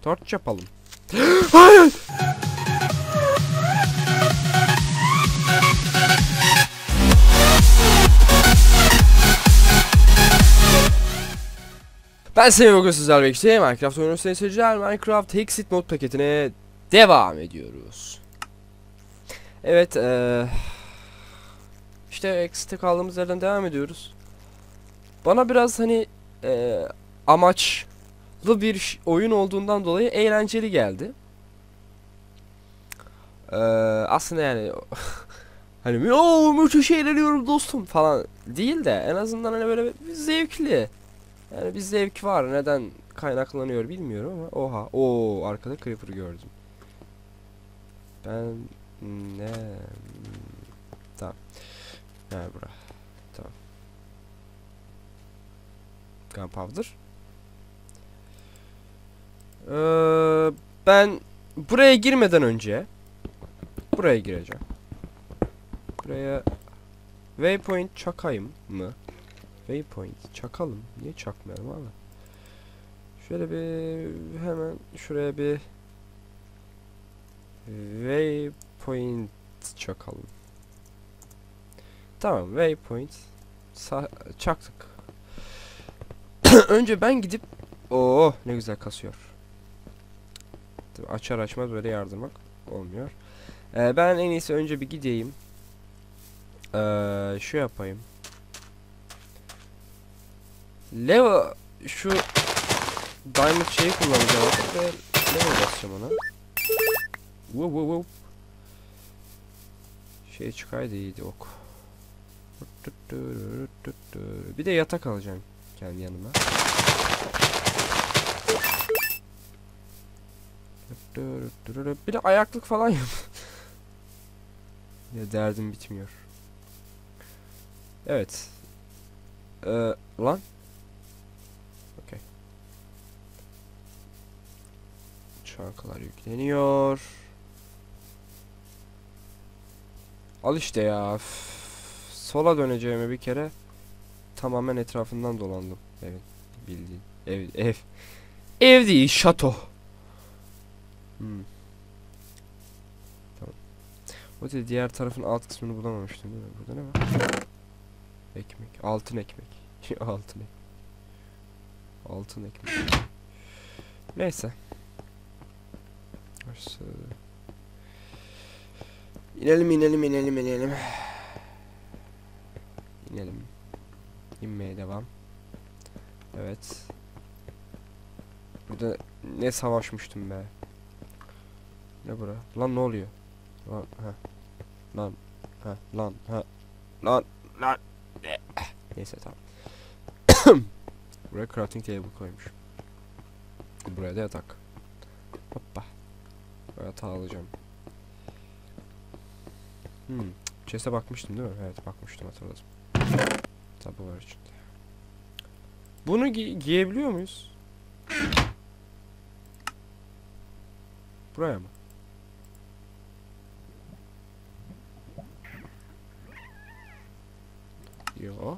Torch yapalım. Hayır. Ben Semih, bugün sizlerle birlikte Minecraft oyunu seyirciler, Minecraft Hexit mod paketine devam ediyoruz. Evet, işte Hexit'e kaldığımız yerden devam ediyoruz. Bana biraz hani amaçlı bir oyun olduğundan dolayı eğlenceli geldi. Aslında yani hani müthiş eğleniyorum dostum falan değil de en azından hani böyle bir zevkli. Yani bir zevk var. Neden kaynaklanıyor bilmiyorum ama oha. Oo, arkada creeper gördüm. Ben ne tamam. Yani bura. Tamam. Gunpowder. Ben buraya girmeden önce buraya gireceğim. Buraya waypoint çakayım mı? Waypoint çakalım. Niye çakmayalım abi? Şöyle bir hemen şuraya bir waypoint çakalım. Tamam, waypoint çaktık. Önce ben gidip ne güzel kasıyor. Tabii açar açmaz böyle yardırmak olmuyor. Ben en iyisi önce bir gideyim. Şu yapayım. Leva şu diamond şeyi kullanacağım ve leva basacağım ona. Wow. Şey çıkaydı iyiydi ok. Bir de yatak alacağım kendi yanıma. Bir de ayaklık falan yap. Ya derdim bitmiyor. Evet. Lan. Okay. Çankalar yükleniyor. Al işte ya. Sola döneceğime bir kere tamamen etrafından dolandım. Evet, bildiğin. Ev değil, şato. Tamam. O da diğer tarafın alt kısmını bulamamıştım değil mi? Burada ne var? Ekmek. Altın ekmek. Altın ekmek. Neyse. İnelim. İnelim. İnmeye devam. Evet. Burada ne savaşmıştım be. Ne bura? Lan ne oluyor? Lan. Neyse tamam. Buraya crafting table koymuş. Buraya da yatak. Hoppa. Buraya yatağı alacağım. Chest'e bakmıştım değil mi? Evet, bakmıştım, hatırladım. Tabu var içinde. Bunu giyebiliyor muyuz? Buraya mı? Yo.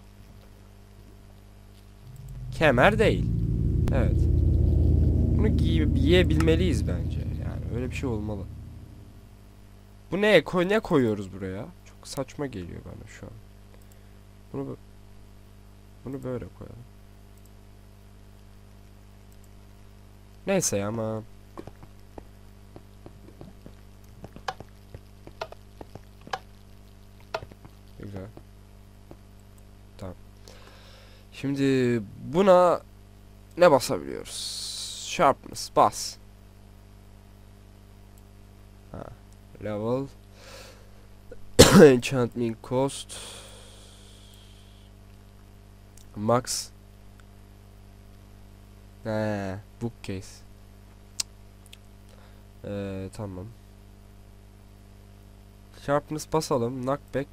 Kemer değil. Evet. Bunu giyebilmeliyiz bence. Yani öyle bir şey olmalı. Bu ne? Ne koyuyoruz buraya? Çok saçma geliyor bana şu an. Bunu böyle koyalım. Neyse ama. Güzel. Tamam. Şimdi buna ne basabiliyoruz? Sharpness bas. Level. Enchantment cost. Max. Bookcase. Tamam. Sharpness basalım. Knockback.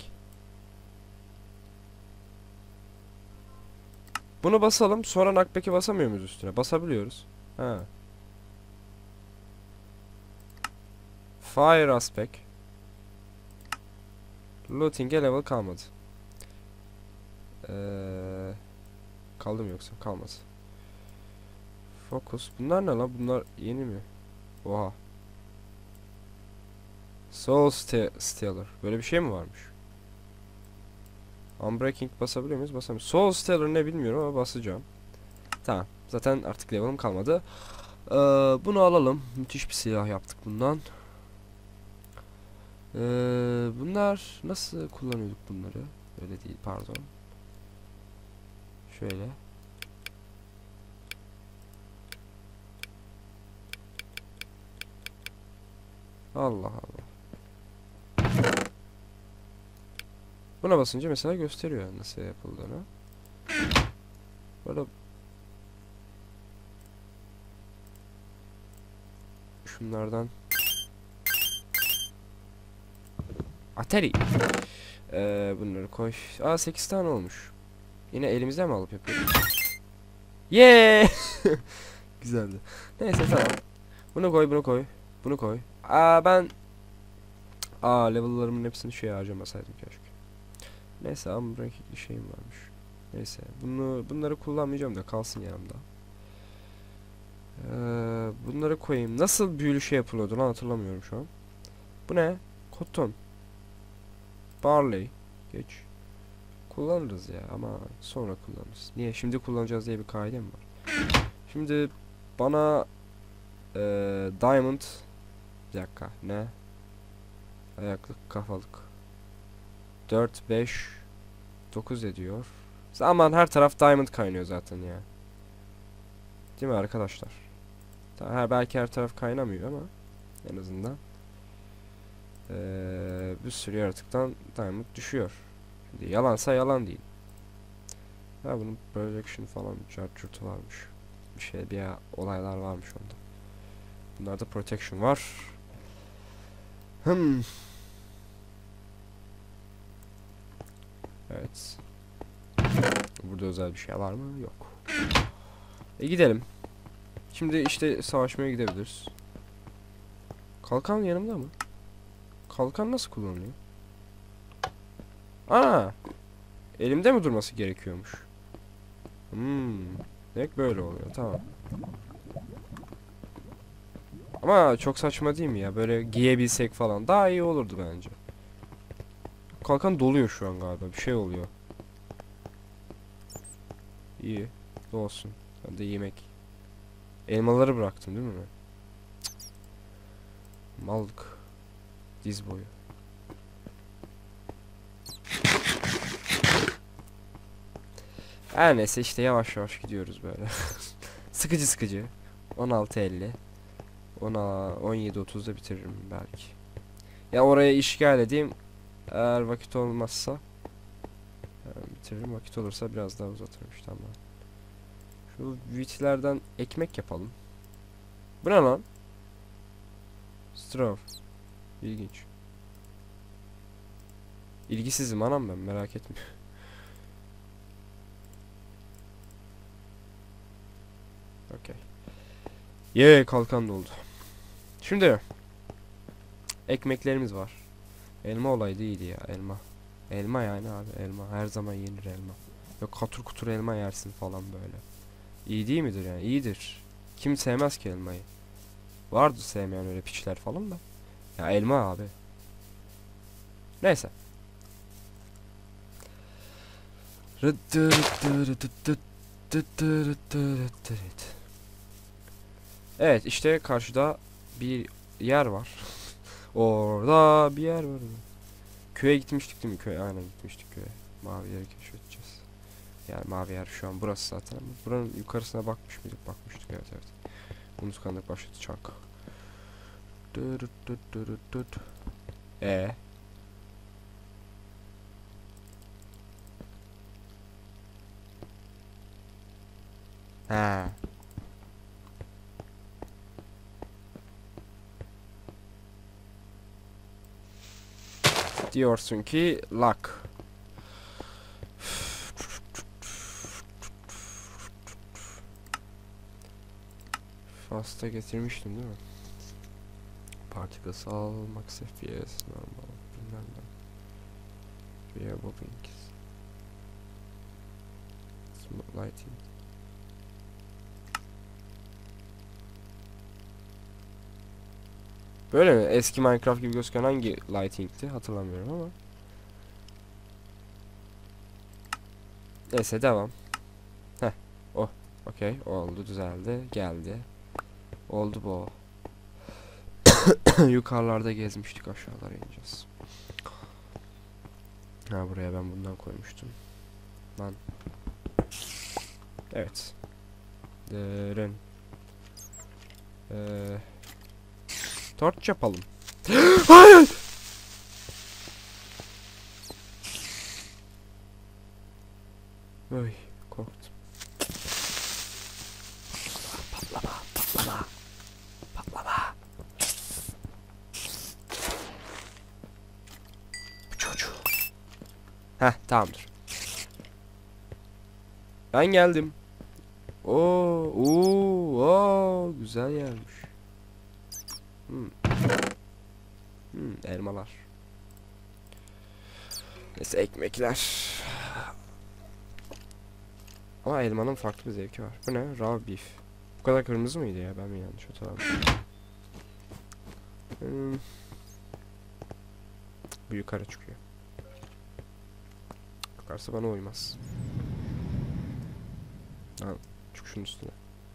Bunu basalım. Sonra knockback'i basamıyor muyuz üstüne? Basabiliyoruz. Fire aspect. Looting'e level kalmadı. Kaldı mı yoksa? Kalmadı. Focus. Bunlar ne lan? Bunlar yeni mi? Oha. Soul Stealer. Böyle bir şey mi varmış? Unbreaking basabiliyor muyuz? Basamıyoruz. Soul Stealer ne bilmiyorum ama basacağım. Tamam. Zaten artık level'ım kalmadı. Bunu alalım. Müthiş bir silah yaptık bundan. Bunlar nasıl kullanıyorduk bunları? Öyle değil, pardon. Şöyle. Allah Allah. Buna basınca mesela gösteriyor nasıl yapıldığını. Böyle şunlardan Atari. Bunları koy. Aa 8 tane olmuş. Yine elimizden mi alıp yapıyoruz? Yeah! Güzeldi. Neyse tamam. Bunu koy, bunu koy. Bunu koy. Level'larımın hepsini şeye harcamasaydım keşke. Neyse ama bir şeyim varmış. Neyse bunları kullanmayacağım da kalsın yanımda. Bunları koyayım. Nasıl büyülü şey yapılıyordu lan hatırlamıyorum şu an. Bu ne? Cotton. Barley. Geç. Kullanırız ya ama sonra kullanırız. Niye? Şimdi kullanacağız diye bir kaide mi var? Şimdi bana diamond bir dakika ne? Ayaklık kafalık 4 5 9 ediyor. Aman her taraf diamond kaynıyor zaten ya. Değil mi arkadaşlar? Belki her taraf kaynamıyor ama en azından bir sürü yaratıktan diamond düşüyor. Şimdi yalansa yalan değil. Ha bunun projection falan cartçurtu varmış. Bir olaylar varmış onda. Bunlarda protection var. Evet. Burada özel bir şey var mı? Yok. Gidelim. Şimdi işte savaşmaya gidebiliriz. Kalkan yanımda mı? Kalkan nasıl kullanılıyor? Elimde mi durması gerekiyormuş? Demek böyle oluyor. Tamam. Ama çok saçma değil mi ya? Böyle giyebilsek falan. Daha iyi olurdu bence. Kalkan doluyor şu an galiba. Bir şey oluyor. İyi. Olsun. Ben de yemek. Elmaları bıraktım değil mi? Mallık. Diz boyu. Her neyse işte yavaş yavaş gidiyoruz böyle. Sıkıcı sıkıcı. 16:50. 17:30'da bitiririm belki. Ya oraya işgal edeyim. Eğer vakit olmazsa bitiririm. Vakit olursa biraz daha uzatırım işte ama. Şu wheat'lerden ekmek yapalım. Bu ne lan? Straw. İlginç. İlgisizim anam ben merak etme. Okey. Kalkan doldu. Şimdi ekmeklerimiz var. Elma olaydı iyiydi ya elma. Elma yani abi elma. Her zaman yenir elma. Yok katur kutur elma yersin falan böyle. İyi değil midir yani? İyidir. Kim sevmez ki elmayı? Vardı sevmeyen öyle piçler falan da. Ya elma abi. Neyse. Evet işte karşıda bir yer var. Orada bir yer var. Köye gitmiştik değil mi? Aynen gitmiştik köye. Mavi yeri keşfedeceğiz. Yani mavi yer şu an burası zaten. Buranın yukarısına bakmış mıydık? Bakmıştık evet. Unutkanlık başladı çank. E. He. Diyorsun ki luck. Fasta getirmiştim değil mi? Particles al, max FPS, normal, bilmem ne. Variable wings. Smooth lighting. Böyle mi? Eski Minecraft gibi gözüken hangi lighting'ti hatırlamıyorum ama. Neyse devam. Heh. Oh. Okey. Oldu. Düzeldi. Geldi. Oldu bu. Yukarılarda gezmiştik. Aşağılara ineceğiz. Ha, buraya ben bundan koymuştum. Lan. Evet. Dırın. Torç yapalım. Hayır. Oy, korktum. Patlama, patlama. Patlama. Bu çocuğu. Heh, tamamdır. Ben geldim. Oo, güzel yermiş. Elmalar. Neyse ekmekler. Ama elmanın farklı bir zevki var. Bu ne? Raw beef. Bu kadar kırmızı mıydı ya? Ben mi yanlış hatırladım? Bu yukarı çıkıyor. Yukarısı bana uymaz. Tamam. Çık şunun üstüne.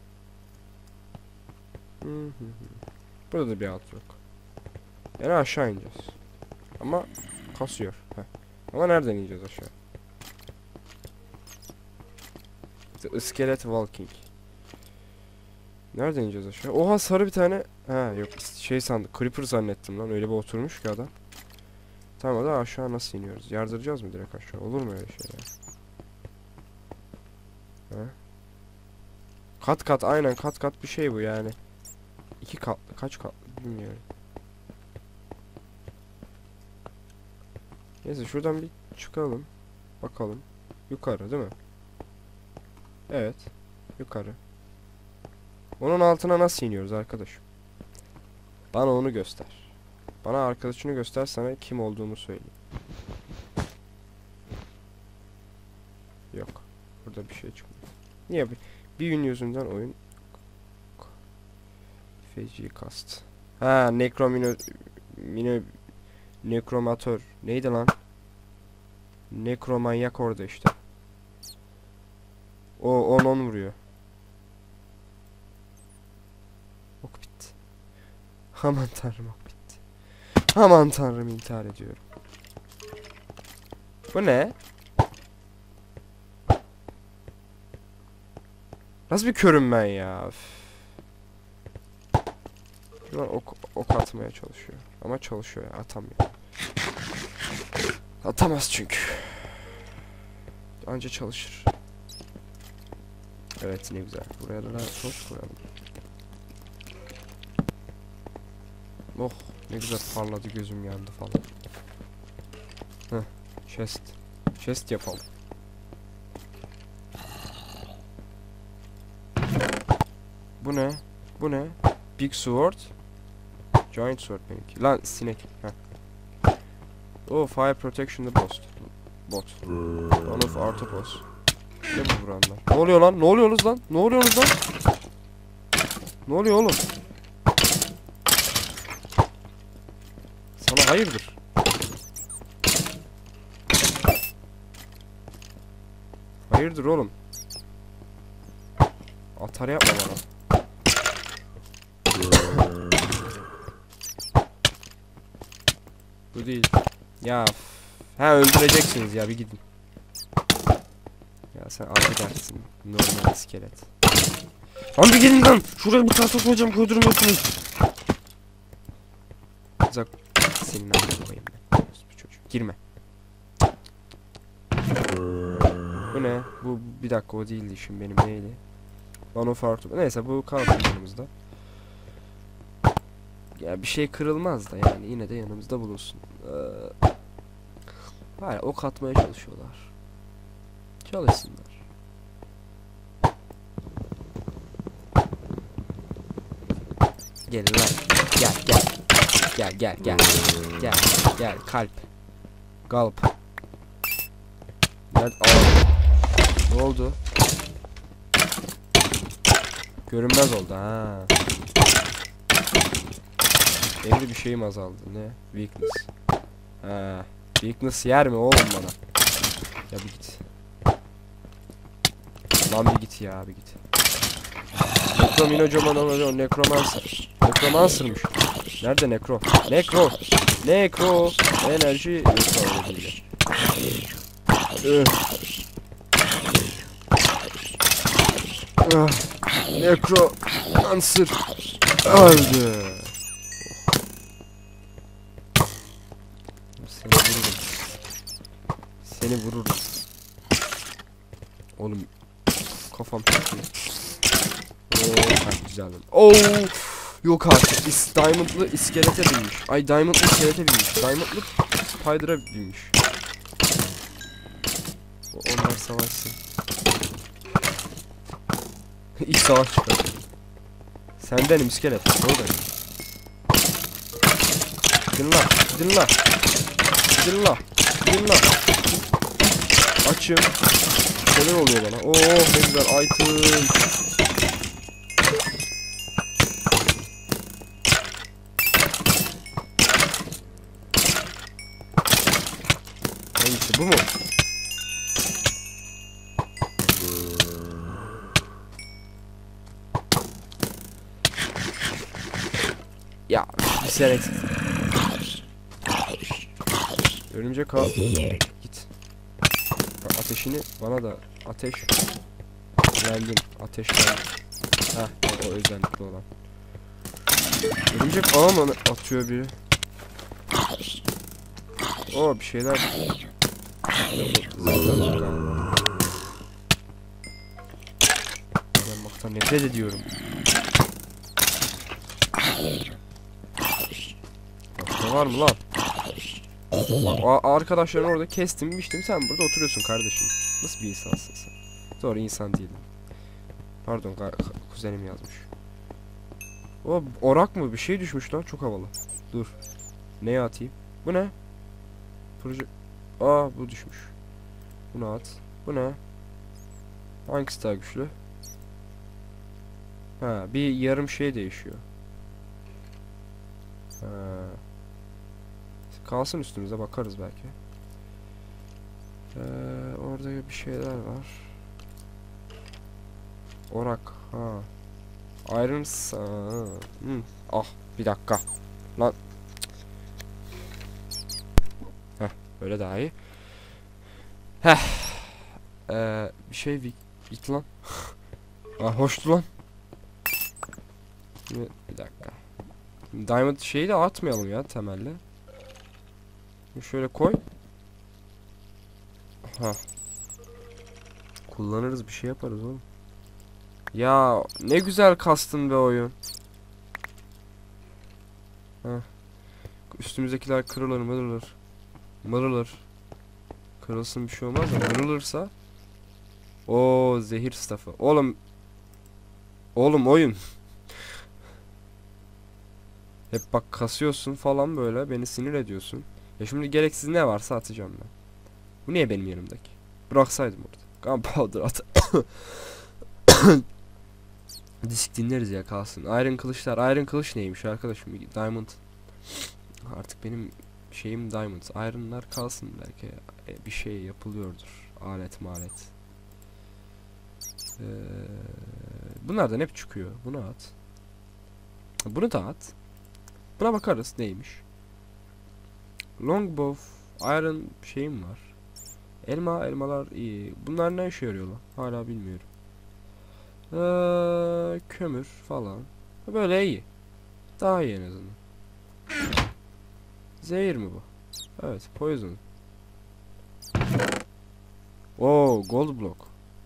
Burada da bir alt yok. Yani aşağı ineceğiz. Ama kasıyor. Heh. Ama nereden ineceğiz aşağı? The iskelet walking. Nereden ineceğiz aşağı? Oha, sarı bir tane. Ha yok, şey sandım. Creeper zannettim lan. Öyle bir oturmuş ki adam. Tamam da aşağı nasıl iniyoruz? Yardıracağız mı direkt aşağı? Olur mu öyle şey ya? Ha? Kat kat, aynen kat kat bir şey bu yani. 2 katlı, kaç katlı bilmiyorum. Neyse şuradan bir çıkalım. Bakalım. Yukarı değil mi? Evet. Yukarı. Onun altına nasıl iniyoruz arkadaşım? Bana onu göster. Bana arkadaşını göster, sana kim olduğumu söyleyeyim. Yok. Burada bir şey çıkmıyor. Niye? Bir gün yüzünden oyun feci kast. Ha, nekromatör. Neydi lan? Nekromanyak orada işte. O 10 vuruyor. Ok bitti. Aman tanrım, ok bitti. Aman tanrım, intihar ediyorum. Bu ne? Nasıl bir körüm ben ya? Şuradan ok atmaya çalışıyor. Ama çalışıyor ya, atamıyor. Atamaz çünkü. Anca çalışır. Evet, ne güzel. Buraya da toz koyalım. Oh, ne güzel parladı, gözüm yandı falan. Heh, chest. Chest yapalım. Bu ne? Bu ne? Big sword. Giant sword benimki. Lan sinek. Heh. Oh, fire protection the boss. Bot. One of artopos. Ne bu buranlar? Ne oluyor lan? Ne oluyorsunuz lan? Ne oluyorsunuz lan? Ne oluyor oğlum? Sana hayırdır? Hayırdır oğlum? Atar yapma bana. Bu değil. Ya ha, öldüreceksiniz ya, bir gidin. Ya sen affedersin. Normal iskelet. Lan bir gidin lan. Şuraya bir tahta koyacağım, koydurmuyorsunuz. Uzak. Senin ağzına koyayım ben. Bu çocuk. Girme. Bu ne? Bu bir dakika, o değildi şimdi, benim neydi? One of our... Neyse, bu kalsın yanımızda. Ya bir şey kırılmaz da yani, yine de yanımızda bulunsun. Hala ok atmaya çalışıyorlar. Çalışsınlar. Gelin lan. Gel gel. Gel gel gel. Gel gel kalp. Galp. Nerede? Ne oldu? Görünmez oldu ha. Benim bir şeyim azaldı. Ne? Weakness. Ha, weakness yer mi oğlum bana? Ya bir git. Lan bir git ya, bir git. Necrominocoman oluyor. Necromancer. Necromancer'mış. Nerede Necro? Necro. Necro. Enerji. Yok öyle değil. Necromancer. Öldü. Seni vururum. Seni vururum. Oğlum kafam çok iyi. Güzel. Yok artık. Diamond'lı iskelete binmiş. Ay Diamond'lı iskelete binmiş. Diamond'lı Spider'a binmiş. Onlar savaşsın. İlk savaş çıkar. Sen benim iskelet. Oradayım. Gidin la. Gidin la. Gidin la. Gidin la. Açım. Neler oluyor bana? Oo ne güzel item. Hangisi bu mu? Ya bir sene eksik. Örümcek al. Git. Ateşini bana da ateş. Geldim. Ateşten. Heh o özellikli olan. Örümcek ağa mı atıyor biri? O bir şeyler. Yanmaktan nefret ediyorum. Ne var mı lan? Arkadaşların orada kestim biçtim, sen burada oturuyorsun kardeşim. Nasıl bir insansın sen? Doğru insan değilim. Pardon kuzenim yazmış. O orak mı bir şey düşmüş lan, çok havalı. Dur. Neye atayım? Bu ne? Proje. Bu düşmüş. Bunu at. Bu ne? Hangisi daha güçlü? Ha bir yarım şey değişiyor. Ha. Kalsın üstümüze, bakarız belki. Orada bir şeyler var. Orak. Ha. Iron. Ah bir dakika. Lan. Heh öyle daha iyi. Heh. Bir şey bit lan. Hoştu lan. Bir dakika. Diamond şeyi de atmayalım ya temelde. Şöyle koy. Ha. Kullanırız, bir şey yaparız oğlum. Ya ne güzel kastın be oyun. Ha. Üstümüzdekiler kırılır mırılır. Mırılır. Kırılsın bir şey olmaz da mırılırsa. O zehir staffı. Oğlum. Oğlum oyun. Hep bak kasıyorsun falan böyle, beni sinir ediyorsun. Ya şimdi gereksiz ne varsa atacağım ben. Bu niye benim yanımdaki? Bıraksaydım orada. Gunpowder at. Disk dinleriz ya, kalsın. Iron kılıçlar. Iron kılıç neymiş arkadaşım? Diamond. Artık benim şeyim Diamond. Iron'lar kalsın belki. Bir şey yapılıyordur. Alet malet. Bunlardan hep çıkıyor. Bunu at. Bunu da at. Buna bakarız neymiş. Longbow. Iron şeyim var. Elmalar iyi. Bunlar ne işe yarıyor lan? Hala bilmiyorum. Kömür falan. Böyle iyi. Daha iyi en azından. Zehir mi bu? Evet, poison. Gold block.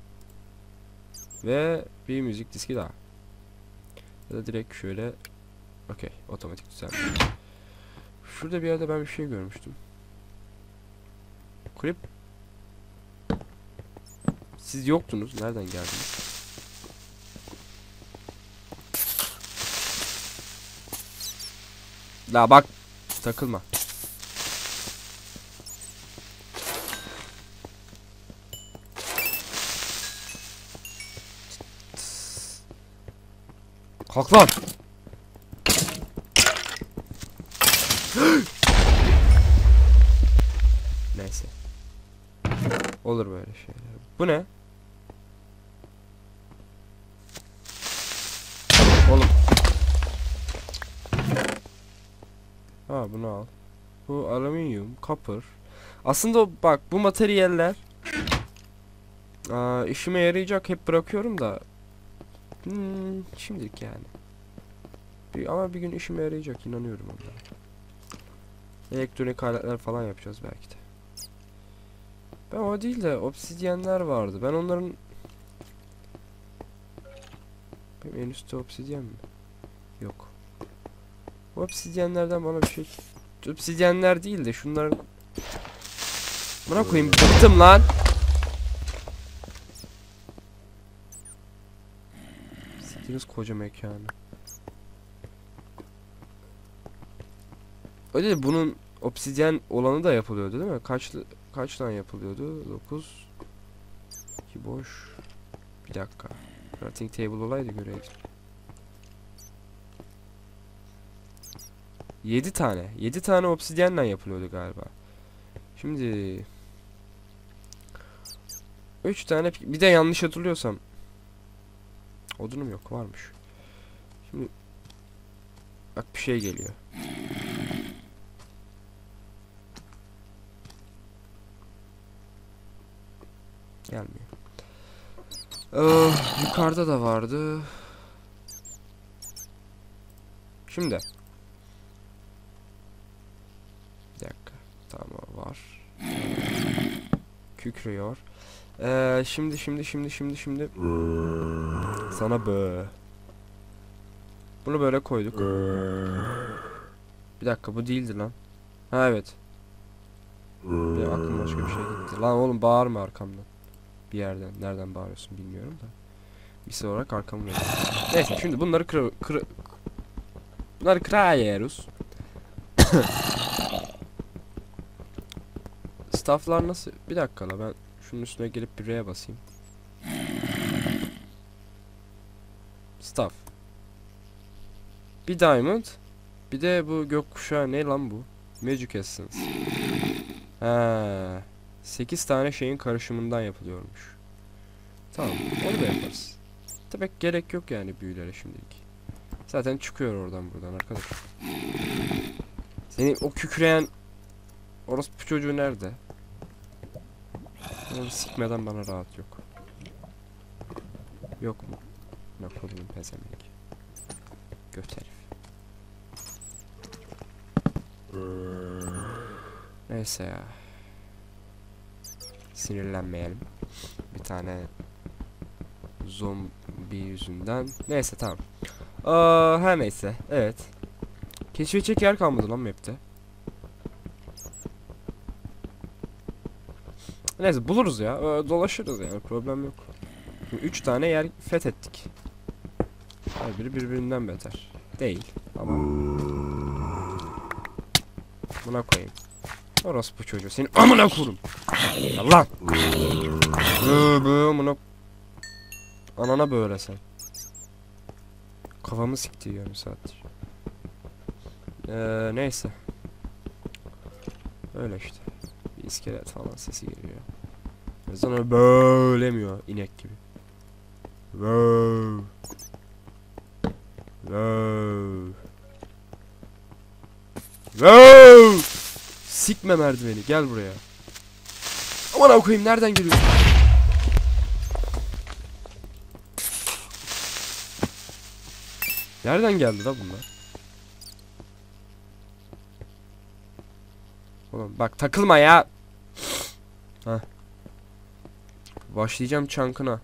Ve bir müzik diski daha. Ya da direkt şöyle. Okey, otomatik düzenli. Şurada bir yerde ben bir şey görmüştüm. Klip. Siz yoktunuz. Nereden geldiniz? La bak. Takılma. Kalk lan. Olur böyle şeyler. Bu ne? Oğlum. Ha bunu al. Bu alüminyum, copper. Aslında bak bu materyaller işime yarayacak, hep bırakıyorum da şimdilik yani. Ama bir gün işime yarayacak, inanıyorum onlara. Elektronik aletler falan yapacağız belki de. Ben o değil de obsidyenler vardı. Ben onların... Benim en üstte obsidyen mi? Yok. Obsidyenlerden bana bir şey... Obsidyenler değil de şunların... Buna koyayım, bıktım lan. Siktiniz koca mekanı. Öyle de bunun obsidyen olanı da yapılıyordu değil mi? Kaç tane yapılıyordu? 9. 2 boş. Bir dakika. Crafting table olaydı göreydim. 7 tane. 7 tane obsidyenle yapılıyordu galiba. Şimdi 3 tane bir de yanlış hatırlıyorsam odunum yok, varmış. Şimdi bak bir şey geliyor. Gelmiyor. Yukarıda da vardı. Şimdi. Bir dakika. Tamam var. Kükrüyor. Şimdi. Sana bö. Bunu böyle koyduk. Bir dakika, bu değildi lan. Ha evet. Bir aklıma başka bir şey gitti. Lan oğlum bağırma arkamdan. Bir yerden. Nereden bağırıyorsun bilmiyorum da. Bir şey olarak arkamı veriyor. Neyse şimdi bunları bunları kırıyoruz. Stafflar nasıl? Bir dakika la, ben şunun üstüne gelip bir R'ye basayım. Staff. Bir diamond. Bir de bu gökkuşağı ne lan bu? Magic Essence. Ha, 8 tane şeyin karışımından yapılıyormuş. Tamam, onu da yaparız. Tabii gerek yok yani büyülere şimdilik. Zaten çıkıyor oradan buradan arkadaş. Senin o kükreyen orospu çocuğu nerede? Onu sikmeden bana rahat yok. Yok mu? Ne kodumun pezemek. Göt herif. Neyse ya. Sinirlenmeyelim. Bir tane zombi yüzünden. Neyse tamam. Her neyse. Evet. Keşfedecek yer kalmadı lan map'te. Neyse buluruz ya. Dolaşırız yani, problem yok. 3 tane yer fethettik. Her biri birbirinden beter. Değil ama. Buna koyayım. Orospu çocuğu senin amına kurum. Allah. Amına. Anana böyle sen. Kafamı sikti yarım saattir. Neyse. Öyle işte. Bir iskelet falan sesi geliyor. Sonra böylemiyor inek gibi. Wow. Wow. Wow. Sikme merdiveni, gel buraya. Aman koyayım, nereden geliyorsun? Nereden geldi la bunlar? Oğlum bak takılma ya. Hah. Başlayacağım çankına.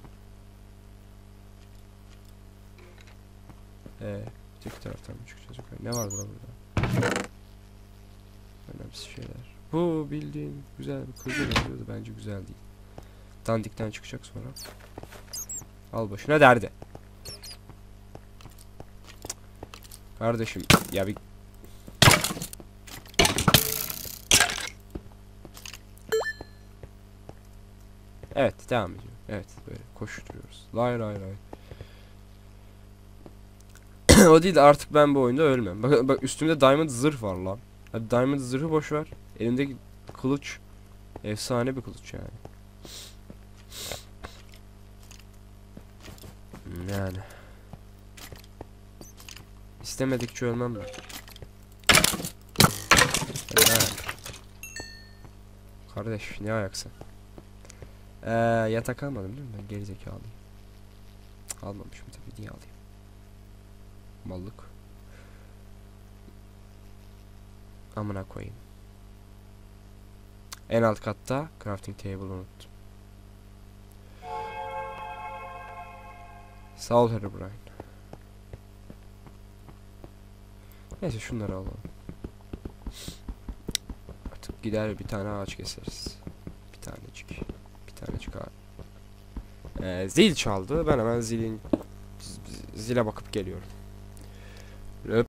Tek taraftan mı çıkacağız? Ne vardı la burada? Önemsiz şeyler. Bu bildiğin güzel bir kılıcı yazıyordu, bence güzel değil. Dandikten çıkacak sonra. Al başına derdi. Kardeşim ya bir... Evet devam ediyor. Evet böyle koşturuyoruz. Lay lay lay. O değil de artık ben bu oyunda ölmem. Bak üstümde diamond zırh var lan. Hadi diamond zırhı boş ver. Elimdeki kılıç efsane bir kılıç yani. Yani. İstemedikçe ölmem ben. Evet. Kardeş ne ayaksın? Yatak almadım değil mi? Ben gerizekalıyım. Almamışım tabii, niye alayım? Mallık. Amına koyayım. En alt katta crafting table unuttum. Sağ ol Herobrine. Neyse şunları alalım. Artık gider bir tane ağaç keseriz. Bir tanecik. Bir tanecik ağaç. Zil çaldı. Ben hemen zile bakıp geliyorum.